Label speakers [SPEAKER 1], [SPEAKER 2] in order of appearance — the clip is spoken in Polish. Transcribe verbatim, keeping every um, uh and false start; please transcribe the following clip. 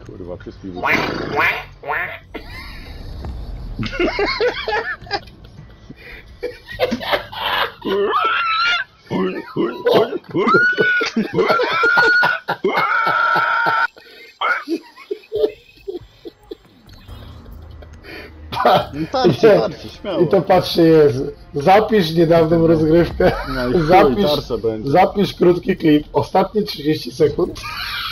[SPEAKER 1] Kurwa, wszystkich
[SPEAKER 2] Tarczy, tarczy, śmiało.
[SPEAKER 3] I to patrzcie jest. Zapisz niedawną rozgrywkę.
[SPEAKER 1] No i chuj,
[SPEAKER 3] Zapisz,
[SPEAKER 1] tarcza będzie.
[SPEAKER 3] zapisz krótki klip. Ostatnie trzydzieści sekund.